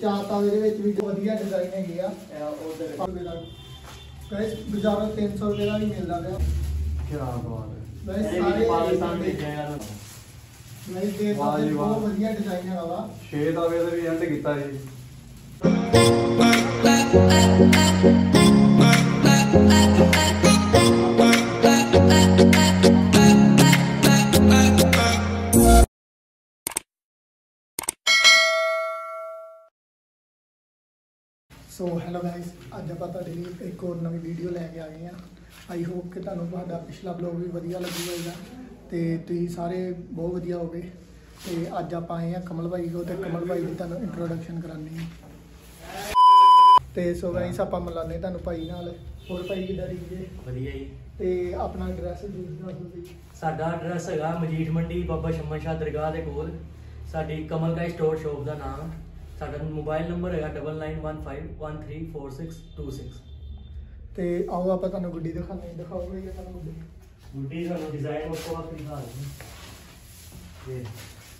चार तावे दे विच भी वधिया डिजाइन हैगे आ उधर गाइस बाजारों 300 रुपए का भी मिलदा पिया। क्या बात है गाइस सारे पाकिस्तान भेजे यार गाइस दे तावे बहुत वधिया डिजाइन है वाला 6 तावे दा भी एंड कीता जी। सो हैलो गाइस अज आप एक और नवी वीडियो लैके आ गए हैं। आई होप कि तुहानू पिछला ब्लॉग भी वधिया लगू होगा तो तुसीं सारे बहुत वधिया हो गए। तो अज आप आए हैं कमल भाई को, तो कमल भाई की तुहानू इंट्रोडक्शन करानी है। तो सो गाइस आप मिलाने तुहानू भाई नाल। होर भाई किदा ठीक है? वधिया जी। तो अपना एड्रैस दस दो। साडा एड्रैस है मजीठ मंडी बाबा शम्मा शाह दरगाह के कोल। साडी कमल का स्टोर शॉप का नाम। साडा मोबाइल नंबर है 9915134626। तो आओ आप तुहानू गुड्डी दिखाने दिखाओ भैया तुहानू गुड्डी। गुड्डी का डिजाइन उसको आप दिखा दें। ये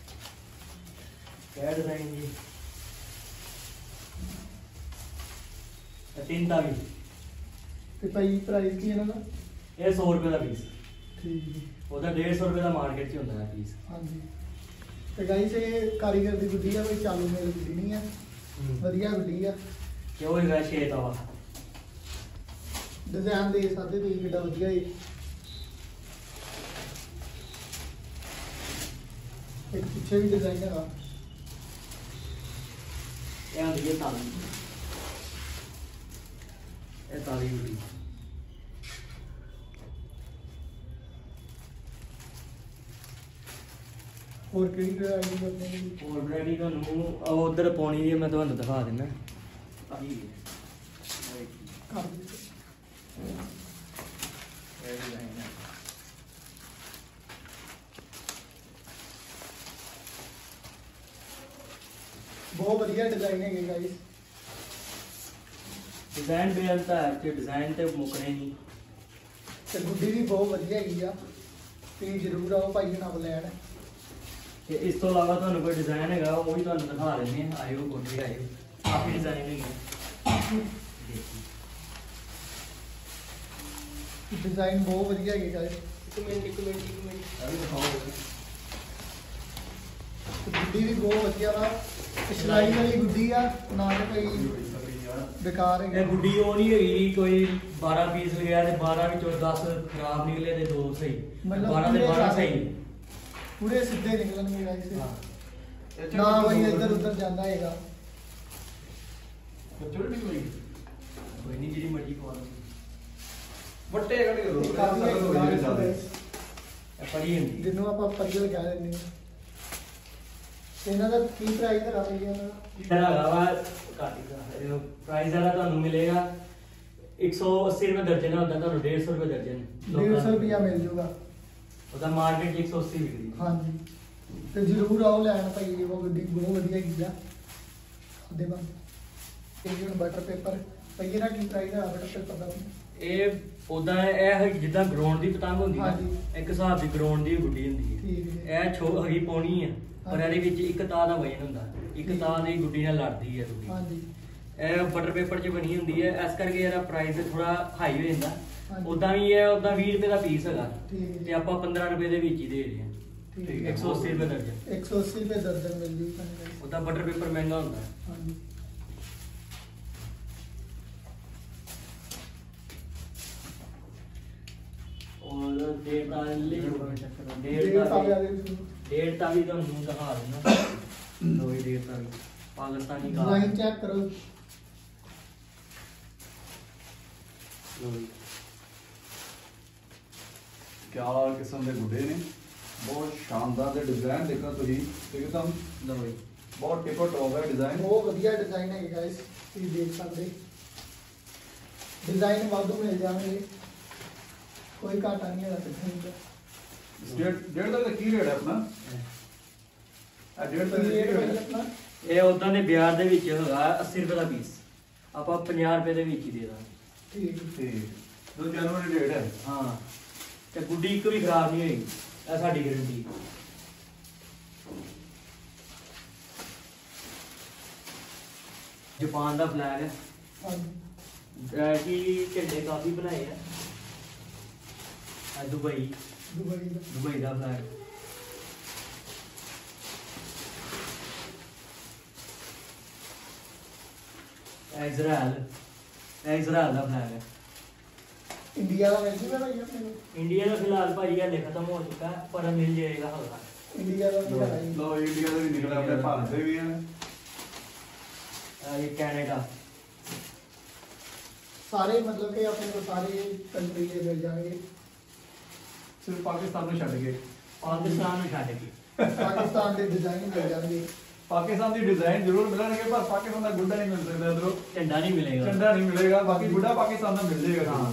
क्या डिजाइन जी? तीन तावी। तो भाई प्राइस की है ना? ये 100 रुपये का पीस। ठीक है। ਉਹਦਾ 150 रुपये का मार्केट च होता है पीस। हाँ जी। तो गाइस ये कारीगर की गुड्डी है, कोई चालू मेल गुड्डी नहीं है, वधिया गुड्डी है। क्यों है 6 तावा डिजाइन दे सकते तुम कितना वधिया है। एक पीछे भी डिजाइन है। ये आंदी है तावी। ये तावी गुड्डी। और कई वैरायटी अपने और वैरायटी ਤੁਹਾਨੂੰ ਉਧਰ ਪਾਉਣੀ ਹੈ ਮੈਂ ਤੁਹਾਨੂੰ ਦਿਖਾ ਦਿੰਦਾ। ਆਹੀ कर बहुत वधिया डिजाइन है गाइस। डिजाइन बेअंता है कि डिजाइन ते मुकने नहीं। ते गुड्डी भी बहुत वधिया हैगी आ। तुसीं जरूर आओ भाई नाल लैण। ਤੇ ਇਸ ਤੋਂ ਇਲਾਵਾ ਤੁਹਾਨੂੰ ਕੋਈ ਡਿਜ਼ਾਈਨ ਹੈਗਾ ਉਹ ਵੀ ਤੁਹਾਨੂੰ ਦਿਖਾ ਦਿੰਦੇ ਆ। ਆਇਓ ਕੋਠੇ ਆਇਓ ਕਾਫੀ ਡਿਜ਼ਾਈਨ ਹੈਗੇ। डिजाइन बहुत वधिया है गाइस। ਇੱਕ ਮਿੰਟ ਆ ਵੀ ਦਿਖਾਓ। गुड्डी भी बहुत वधिया वा। सिलाई वाली गुड्डी आ ना कोई बेकार है। ਇਹ ਗੁੱਡੀ ਉਹ ਨਹੀਂ ਹੈਗੀ ਕੋਈ 12 ਪੀਸ ਲਿਆ ਤੇ 12 ਵਿੱਚੋਂ 10 ਖਰਾਬ ਨਿਕਲੇ ਤੇ 2 ਸਹੀ। 12 ਦੇ 12 सही पूरे सीधे निकलणगे गाइस। हां ना भाई इधर उधर जांदा हैगा। मैच्योरिटी कोई नहीं जी मर्जी पवा लो। ਵੱਟੇ ਕੱਢ ਕੇ ਦੋ ਜ਼ਿਆਦਾ ਪੜੀ ਹੁੰਦੀ ਜਿਹਨੂੰ ਆਪਾਂ ਪੱਜਲ ਕਹਿ ਦਿੰਦੇ ਹਾਂ। ਤੇ ਇਹਨਾਂ ਦਾ ਕੀ ਪ੍ਰਾਈਸ ਹੈ ਰੁਪਈਆ ਦਾ? ਇਹਦਾ ਹੈਗਾ ਕਾਟੀ ਪ੍ਰਾਈਸ ਇਹਦਾ ਤੁਹਾਨੂੰ ਮਿਲੇਗਾ 180 रुपये दर्जन है। होता ਤੁਹਾਨੂੰ 150 रुपये दर्जन। 150 रुपया मिल जाऊगा। ਉਹਦਾ ਮਾਰਕੀਟ 'ਚ 180 ਵਿਕਦੀ। ਹਾਂਜੀ ਤੇ ਜ਼ਰੂਰ ਆਓ ਲੈਣ ਭਾਈ। ਉਹ ਗੱਡੀ ਬਹੁਤ ਵਧੀਆ ਹੈਗੀ ਆ। ਦੇ ਬਾਅਦ ਇਹ ਹੁਣ ਬਟਰ ਪੇਪਰ ਪਈਏ ਨਾ ਕੀ ਪ੍ਰਾਈਸ ਹੈ ਬਟਰ ਪੇਪਰ ਦਾ? ਇਹ ਉਦਾਂ ਇਹ ਜਿੱਦਾਂ ਗਰਾਊਂਡ ਦੀ ਪਤੰਗ ਹੁੰਦੀ ਹੈ ਇੱਕ ਹਿਸਾਬ ਦੀ ਗਰਾਊਂਡ ਦੀ ਗੁੱਡੀ ਹੁੰਦੀ ਹੈ। ਠੀਕ ਹੈ। ਇਹ ਛੋ ਹੈਗੀ ਪਾਉਣੀ ਹੈ ਪਰ ਇਹਦੇ ਵਿੱਚ ਇੱਕ ਤਾਰ ਦਾ ਵਜਨ ਹੁੰਦਾ। ਇੱਕ ਤਾਰ ਦੀ ਗੁੱਡੀ ਨਾਲ ਲੜਦੀ ਹੈ ਗੁੱਡੀ। ਹਾਂਜੀ ਇਹ ਬਟਰ ਪੇਪਰ 'ਚ ਬਣੀ ਹੁੰਦੀ ਹੈ। ਇਸ ਕਰਕੇ ਇਹਦਾ ਪ੍ਰਾਈਸ ਥੋੜਾ ਹਾਈ ਹੋ ਜਾਂਦਾ। ਉਦਾਂ ਵੀ ਇਹ ਉਦਾਂ 20 रुपये ਦਾ ਪੀਸ ਹੈਗਾ ਤੇ ਆਪਾਂ 15 रुपये ਦੇ ਵਿੱਚ ਹੀ ਦੇ ਰਹੇ ਹਾਂ। 180 रुपये दर्जन। 180 रुपये दर्जन मिल जूगा। उदा बटर पेपर महंगा होता है। हाँ जी। और डेढ़ तावी तो मुंह दिखा देना। लो ये डेढ़ तावी पाकिस्तानी का डिजाइन चेक करो। क्या किस्म के गुड्डे ने बहुत शानदार दे डिजाइन देखो तुम एकदम बहुत टिपो टॉप है डिजाइन। बहुत बढ़िया डिजाइन है गाइस। तुम देख सकते डिजाइन वाधू मिल जाएंगे। कोई घाटा नहीं है डिजाइन का। डेढ़ तक की रेट है अपना? डेढ़ तक रेट है अपना। ਇਹ ਉਦਾਂ ਦੇ ਬਿਆਰ ਦੇ ਵਿੱਚ ਹੈਗਾ 80 रुपये ਦਾ ਪੀਸ। ਆਪਾਂ 50 रुपये ਦੇ ਵਿੱਚ ਹੀ ਦੇ ਦਾਂਗੇ। ठीक ठीक 2 जनवरी डेट है। हाँ ਤੇ ਗੁੱਡੀ ਇੱਕ ਵੀ ਖਰਾਬ ਨਹੀਂ ਹੋਈ। ਇਹ ਸਾਡੀ ਗਾਰੰਟੀ। ਜਾਪਾਨ ਦਾ ਫਲੈਗ ਹੈ ਹਾਂਜੀ ਕਿ ਝੰਡੇ ਕਾਫੀ ਬਣਾਏ ਆ ਦੁਬਈ ਦੁਬਈ ਦਾ ਦੁਬਈ ਦਾ ਫਲੈਗ ਇਜ਼ਰਾਈਲ ਦਾ ਫਲੈਗ ਹੈ ਇੰਡੀਆ ਦਾ ਵੈਸੇ ਤਾਂ ਭਾਈ ਆਪਣੇ ਕੋਲ ਇੰਡੀਆ ਦਾ ਫਿਲਹਾਲ ਭਾਜੀ ਹਲੇ ਖਤਮ ਹੋ ਚੁੱਕਾ ਹੈ, ਪਰ ਮਿਲ ਜਾਏਗਾ ਹਲਕਾ ਇੰਡੀਆ ਦਾ ਵੀ ਹੈ ਜੀ। ਲੋ ਇੰਡੀਆ ਦੇ ਵੀ ਨਿਕਲੇ ਆਪਣੇ ਭਾਰਤ ਦੇ ਵੀ ਆ ਇਹ ਕੈਨੇਡਾ ਸਾਰੇ ਮਤਲਬ ਕਿ ਆਪਣੇ ਕੋਲ ਸਾਰੇ ਕੰਟਰੀ ਦੇ ਮਿਲ ਜਾਣਗੇ ਸਿਰਫ ਪਾਕਿਸਤਾਨ ਨੂੰ ਛੱਡ ਕੇ ਪਾਕਿਸਤਾਨ ਨੂੰ ਛੱਡ ਕੇ ਪਾਕਿਸਤਾਨ ਦੇ ਡਿਜ਼ਾਈਨ ਮਿਲ ਜਾਣਗੇ ਪਾਕਿਸਤਾਨ ਦੀ ਡਿਜ਼ਾਈਨ ਜ਼ਰੂਰ ਮਿਲਣਗੇ ਪਰ ਪਾਕਿਸਤਾਨ ਦਾ ਗੁੱਡਾ ਨਹੀਂ ਮਿਲ ਸਕਦਾ ਇਧਰੋਂ ਝੰਡਾ ਨਹੀਂ ਮਿਲੇਗਾ ਝੰਡਾ ਨਹੀਂ ਮਿਲੇਗਾ ਬਾਕੀ ਗੁੱਡਾ ਪਾਕਿਸਤਾਨ ਦਾ ਮਿਲ ਜਾਏਗਾ ਹਾਂ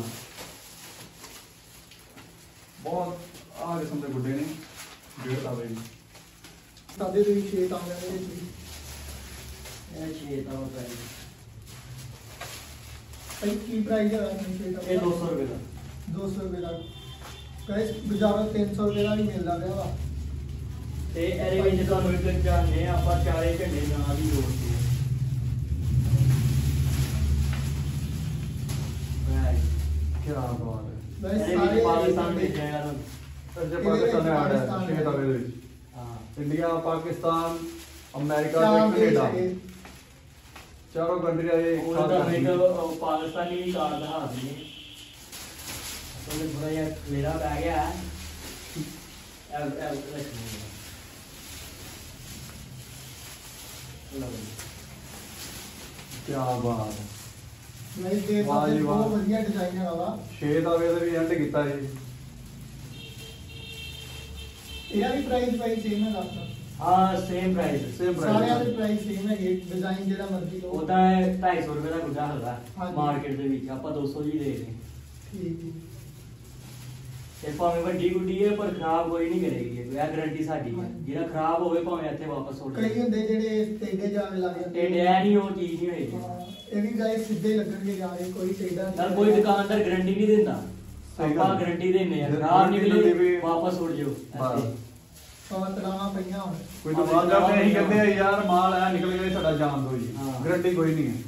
ਬਹੁਤ ਆਹ ਕਿਸਮ ਦੇ ਗੁੱਡੇ ਨੇ ਜਿਹੜੇ ਆਵੇ ਜੀ ਸਾਡੇ ਦੇ ਵੀ 6 ਤਾਂਗੇ ਦੇ ਵਿੱਚ ਵੀ ਇਹ 6 ਤਾਂ ਹੋ ਗਏ ਭਾਈ ਕੀ ਪ੍ਰਾਈਸ ਹੈ ਆਪਣੇ ਛੇ ਤਾਂਗੇ ਇਹ 200 ਰੁਪਏ ਦਾ 200 ਰੁਪਏ ਦਾ ਗਾਇਸ ਬਾਜ਼ਾਰੋਂ 300 ਰੁਪਏ ਦਾ ਵੀ ਮਿਲਦਾ ਪਿਆ ਵਾ ਤੇ ਇਹਦੇ ਵਿੱਚ ਤੁਹਾਨੂੰ ਇੱਕ ਜਾਣੇ ਆਪਾਂ ਚਾਰੇ ਝੰਡੇ ਨਾਲ ਹੀ ਜੋੜਦੇ ਆ ਕੀ ਬਾਤ ਹੈ ਗਾਇਸ ਇਹਦੇ ਸਾਰੇ ਵਿੱਚ ਪਾਕਿਸਤਾਨ ਦੇ ਜਾਇਆ ਜੇ ਪਾਕਿਸਤਾਨ ਦੇ ਆੜ ਹੈ ਛੇ ਤਾਵੇ ਦੇ ਵਿੱਚ ਹਾਂ ਇੰਡੀਆ ਪਾਕਿਸਤਾਨ ਅਮਰੀਕਾ ਚਾਰ ਤੇ ਦੇਸ਼ ਕੈਨੇਡਾ ਹੈਗੇ। ਚਾਰੋਂ ਕੰਟਰੀ ਆਏ ਉਹਦਾ ਇੱਕ ਪਾਕਿਸਤਾਨੀ ਕਾਰਡ ਦਿਖਾ ਦਈਏ ਉਹਨੇ ਥੋੜਾ ਜਿਹਾ ਮੇਰਾ ਪੈ ਗਿਆ ਹੈ ਕੀ ਬਾਤ ਹੈ ਗਾਇਸ ਦੇ ਵਾਹ ਜੀ ਵਾਹ। ਬਹੁਤ ਵਧੀਆ ਡਿਜ਼ਾਈਨ ਹੈਗਾ ਵਾ ਛੇ ਤਾਵੇ ਦੇ ਵੀ ਐਂਡ ਕੀਤਾ ਜੀ ਇਹਦਾ ਵੀ ਪ੍ਰਾਈਸ ਭਾਈ ਸੇਮ ਹੈਗਾ ਆਪਣਾ ਹਾਂ ਸੇਮ ਪ੍ਰਾਈਸ ਸੇਮ ਸਾਰਿਆਂ ਦੇ ਪ੍ਰਾਈਸ ਪ੍ਰਾਈਸ ਸੇਮ ਹੈਗੇ ਡਿਜ਼ਾਈਨ ਜਿਹੜਾ ਮਰਜ਼ੀ ਲਓ ਉਹਦਾ 250 ਰੁਪਏ ਦਾ ਗੁੱਡਾ ਹੈਗਾ ਹਾਂਜੀ। ਮਾਰਕੀਟ ਦੇ ਵਿੱਚ ਆਪਾਂ 200 ਜੀ ਦੇ ਰਹੇ ਠੀਕ ਹੈ ਤੇ ਭਾਵੇਂ ਵੱਡੀ ਗੁੱਡੀ ਹੈ ਪਰ ਖਰਾਬ ਕੋਈ ਨਹੀਂ ਕਰੇਗੀ ਇਹ ਗਾਰੰਟੀ ਸਾਡੀ ਹੈ ਹਾਂਜੀ। ਜਿਹੜਾ ਖਰਾਬ ਹੋਵੇ ਭਾਵੇਂ ਇੱਥੇ ਵਾਪਸ ਹੋ ਕਈ ਹੁੰਦੇ ਜਿਹੜੇ ਟੇਡੇ ਜਾ ਕੇ ਲੱਗ ਤੇ ਜਾਂਦੇ ਇਹ ਨਹੀਂ ਉਹ ਚੀਜ਼ ਨਹੀਂ ਹੋਏਗੀ ਹਾਂ, ਇਹ ਵੀ ਗਾਇਸ ਸਿੱਧੇ ਲੱਗਣਗੇ ਜਾ ਕੇ ਕੋਈ ਟੇਡਾ ਨਾਲ ਕੋਈ ਦੁਕਾਨਦਾਰ ਗਾਰੰਟੀ ਨਹੀਂ ਦਿੰਦਾ ਸਹੀ ਆਪਾਂ ਗੱਲ। ਗਾਰੰਟੀ ਦਿੰਨੇ ਆ ਜੇ ਖਰਾਬ guarantee ਨਿਕਲੇ ਵੀ- ਵਾਪਸ ਉੜ ਜਾਓ ਬਸ। ਇੱਥੇ। ਤਲਾਵਾਂ ਪਈਆਂ ਹੁਣ ਕੋਈ ਦੁਕਾਨ ਜਾ ਕੇ ਅਸੀਂ ਕਹਿੰਦੇ ਆ ਯਾਰ ਮਾਲ ਆਇਆ ਨਿਕਲ ਗਿਆ ਸਾਡਾ ਜਾਣ ਦਿਓ ਜੀ ਹਾਂ। ਗਾਰੰਟੀ ਕੋਈ ਨਹੀਂ ਹੈ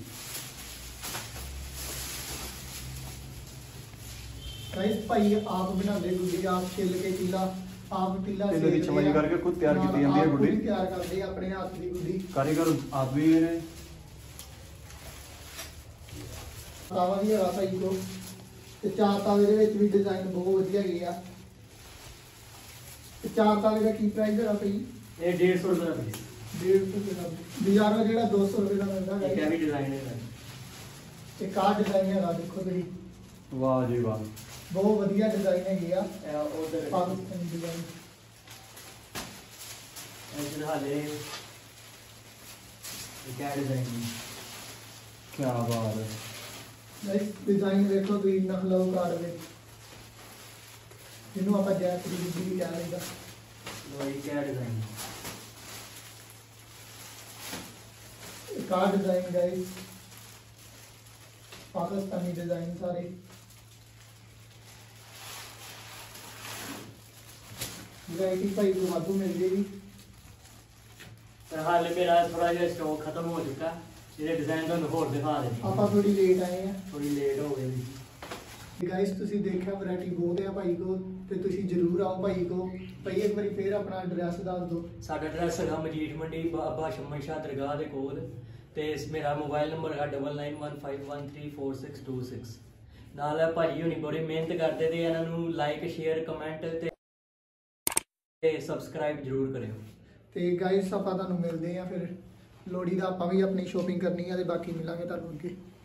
ਗਾਇਸ ਭਾਈ ਆਪ ਬਣਾਉਂਦੇ ਗੁੱਡੀ ਆਪ ਛਿੱਲ ਕੇ ਤੀਲਾ ਆਪ ਤੀਲਾ ਤੀਲੇ ਦੀ ਸੇਕਦੇ ਚਮਾਈ ਆ। ਕਰਕੇ ਖੁਦ ਤਿਆਰ ਕੀਤੀ ਨਾਲ ਜਾਂਦੀ ਹੈ ਆਪ ਗੁੱਡੀ। ਖੁਦ ਤਿਆਰ ਕਰਦੇ ਆ ਆਪਣੇ ਹੱਥ ਦੀ ਗੁੱਡੀ ਕਾਰੀਗਰ ਆਪ ਵੀ ਨੇ ਤਾਵਾ ਵੀ ਹੈਗਾ ਭਾਈ ਕੋ ਤੇ ਚਾਰ ਤਾਵੇ ਦੇ ਵਿੱਚ ਵੀ ਡਿਜ਼ਾਈਨ ਬਹੁਤ ਵਧੀਆ ਹੈਗੇ ਆ ਤੇ ਚਾਰ ਤਾਵੇ ਦਾ ਕੀ ਪ੍ਰਾਈਸ ਹੈਗਾ ਭਾਈ ਇਹ 150 ਰੁਪਏ ਦਾ ਪੀਸ 150 ਰੁਪਏ ਦਾ ਬਾਜ਼ਾਰੋਂ ਜਿਹੜਾ 200 ਰੁਪਏ ਦਾ ਮਿਲਦਾ ਇਹ ਹੈ ਵੀ ਡਿਜ਼ਾਈਨ ਹੈ ਤੇ ਕਾਰ ਡਿਜ਼ਾਈਨ ਹੈਗਾ ਦੇਖੋ ਤੁਸੀਂ ਵਾਹ ਜੀ ਵਾਹ ਬਹੁਤ ਵਧੀਆ ਡਿਜ਼ਾਈਨ ਹੈਗੇ ਆ ਇਹ ਉਧਰ ਪਾਕਿਸਤਾਨੀ ਡਿਜ਼ਾਈਨ ਇਹ ਹਾਲੇ ਇਹ ਕਿਆ ਡਿਜ਼ਾਈਨ ਕੀ ਬਾਤ ਹੈ ਗਾਇਸ ਡਿਜ਼ਾਈਨ ਵੇਖੋ ਤੁਸੀਂ ਨਖਲੋ ਕਾਰ ਵਿੱਚ ਜਿਹਨੂੰ ਆਪਾਂ ਜੈਪੁਰੀ ਗੁੱਡੀ ਵੀ ਕਹਿ ਲਈਦਾ ਲੋ ਇਹ ਕਿਆ design car design guys Pakistani design सारे वैरायटी भाई को वाधू मिल जाएगी। हाल मेरा थोड़ा जिहा स्टॉक खत्म हो चुका, ਜਿਹੜੇ ਡਿਜ਼ਾਈਨ ਤੁਹਾਨੂੰ ਹੋਰ ਦਿਖਾ ਦੇਣੀ ਆਪਾਂ ਥੋੜੀ ਲੇਟ ਆਏ ਆ, ਥੋੜੀ ਲੇਟ ਹੋ ਗਈ ਜੀ ਗਾਇਸ। ਤੁਸੀਂ ਦੇਖਿਆ ਵੈਰਾਈਟੀ ਬਹੁਤ ਹੈ ਭਾਈ ਕੋ, ਤੇ ਤੁਸੀਂ ਜਰੂਰ ਆਓ ਭਾਈ ਕੋ। ਭਾਈ ਇੱਕ ਵਾਰੀ ਫੇਰ ਆਪਣਾ ਐਡਰੈਸ ਦੱਸ ਦਿਓ। ਸਾਡਾ ਐਡਰੈਸ ਹੈਗਾ ਮਜੀਠ ਮੰਡੀ ਬਾਬਾ ਸ਼ਮਨ ਸ਼ਾਹ ਦਰਗਾਹ ਦੇ ਕੋਲ, ਤੇ ਮੇਰਾ ਮੋਬਾਈਲ ਨੰਬਰ ਹੈ 9915134626। ਨਾਲ ਹੈ ਭਾਜੀ ਹੁਣੀ ਬੜੀ ਮਿਹਨਤ ਕਰਦੇ ਤੇ ਇਹਨਾਂ ਨੂੰ ਲਾਈਕ ਸ਼ੇਅਰ ਕਮੈਂਟ ਤੇ ਸਬਸਕ੍ਰਾਈਬ ਜਰੂਰ ਕਰਿਓ। ਤੇ ਗਾਇਸ ਆਪਾਂ ਤੁਹਾਨੂੰ ਮਿਲਦੇ ਆ ਫਿਰ ਲੋਹੜੀ ਦਾ, ਆਪਾਂ ਵੀ ਆਪਣੀ ਸ਼ੋਪਿੰਗ ਕਰਨੀ ਆ ਤੇ ਬਾਕੀ ਮਿਲਾਂਗੇ ਤੁਹਾਨੂੰ ਅੱਗੇ।